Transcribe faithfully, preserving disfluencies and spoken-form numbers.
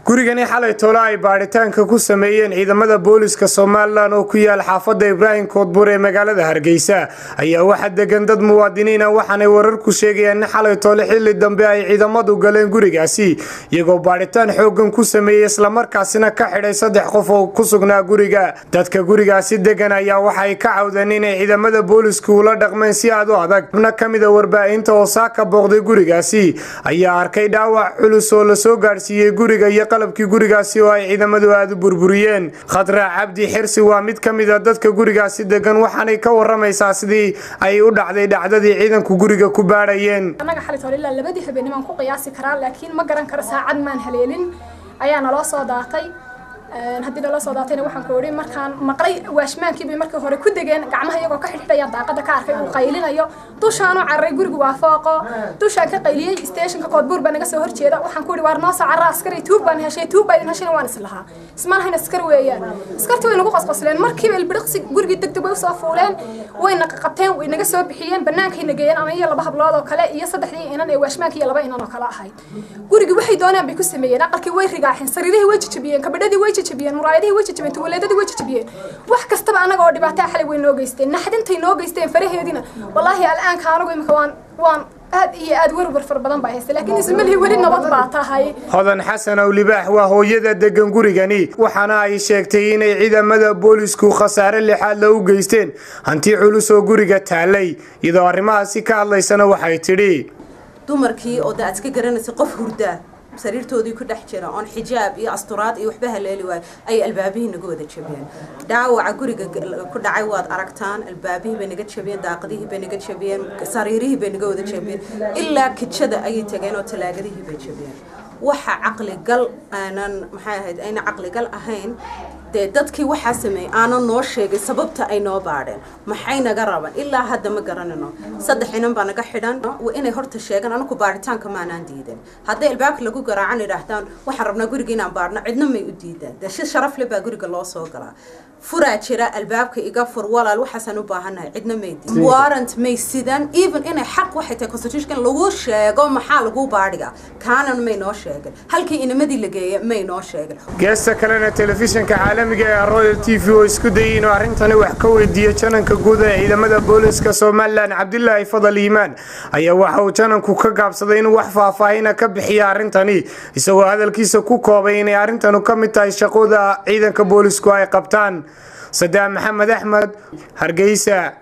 gurigani xalay tolo ay baaritaanka ku sameeyeen ciidamada booliska Soomaaliland oo ku yaal xaafadda Ibraahim Koodbuur ee magaalada Hargeysa ayaa waxa degan dad muwaadiniin ah waxaanay warar ku sheegayaan in xalay tolo xilli dambe ay ciidamadu galeen gurigaasi iyagoo baaritaan xoogan ku sameeyay isla markaasina ka xidhay saddex qof oo ku sugnaa guriga dadka gurigaasi degan ayaa waxa ay ka cawdeen in ciidamada boolisku ula dhaqmeen si aad u adag xubno kamid ah warbaahinta oo saaka booqday gurigaasi ayaa arkay dhaawac culus oo la soo gaarsiiyay guriga qalabkii gurigaasi oo ay ciidamadu aad u burburiyeen Khadra Cabdi Xirsi waa mid kamid ah dadka gurigaasi degan waxaanay ka waramaysaa sidii ay u dhacday dhacdadii ciidanku guriga ku baarayeen anaga xalay tolo ilaa labadii habeenimo ku qiyaasi karaa laakiin ma garan karo saacad maan haleelin ayaa naloo soo daatay haddii la soo daatayna waxaan ku orin markaan maqlay waashmaankii bay markii hore ku degeen gacmaha iyagoo ka xidhxidhaya daaqada ka arkay uu qaylinayo dushaan u carray gurigu waa fooqo dushaan ka qayliyay stationka Koodbuur baa naga soo horjeeda waxaan ku orin waar noo sacara askari tuub baan heshay tuub baan heshay waan islahaa ismaan hayna askar weeyaan askartu way nagu qasqasleen markii ay bilqsi gurigi degdeg way soo fuuleen way naga qabteen way naga soo bixiyeen banaanka nageeyeen ama iyo laba hablood oo kale iyo saddexdii inan ee waashmaankii iyo laba inan oo kale ahayd gurigi waxay doonaan bay ku sameeyeen aqalkii way rigaaxeen sariirihii way jajabiyeen kabadhadii way jajabiyeen muraayadihii way jajabiyeen tuwaleedadii way jajabiyeen wax kastaba anaga oo dhibaato xalay way noo geysteen naxdintay noo geysteen faraheedina wallahi al'aan ka anagu imka waan waan aad iyo aad warwar far badan baa haystay laakiin ismalihi wali nabad baa tahay hodan xasan oo libaax waa hooyada degan gurigani waxaana ay sheegtay in ciidamada boolisku khasaare lixaad la u geysteen hanti culus oo guriga taalay iyadoo arrimahaasi ka hadlaysana waxay tidhi dumarkii oo daad iska garanaysa qof hurda sariirtoodii ku dhex jira on xijaab iyo asturaad iyo waxba haleeli waay ay albaabihii naga wada jabiyeen dhaawaca guriga ku dhacay waad aragtaan albaabihii bay naga jabiyeen daaqadihii bay naga jabiyeen sariirihii bay naga wada jabiyeen ilaa kitchada ayay tageen oo talaagadihii bay jabiyeen waxa caqli gal aanan maxay ahayd ayna caqli gal ahayn de dadkii waxa sameeyay aanan noo sheegay sababta ay noo baadheen maxay naga raban ilaa hadda ma garanayno saddex inan baa naga xidhan waa inay horta sheegan anagu baaritaanka maanaan diidan hadday albaabka lagu garaacan yiraahdaan waxaan rabnaa guriga inaan baarno cidna may u diidaan de si sharaf leh baa guriga loo soo galaa furaa jira albaabka iga fur walaal waxaan u baahanahay cidna may diidan warrant may sidan even inay xaq waxay tahay constitution lagu sheego maxaa lagu baadhiga kaanan may noo sheegan halkii inamadii la geeyay may noo sheegan geesta kalena telefishinka caalamiga ee Royal T V oo isku dayeen arintani wax ka weydiiyay jananka guud ee ciidamada booliska Soomaaliland Cabdullaahi Fadal Iimaan ayaa waxa uu jananku ka gaabsaday in wax faahfaahin ka bixiyo arintani isagoo hadalkiisa ku koobay in arintanu ka mid tahay shaqada ciidanka boolisku ay qabtaan Sadaam Maxamed Axmed Hargeysa.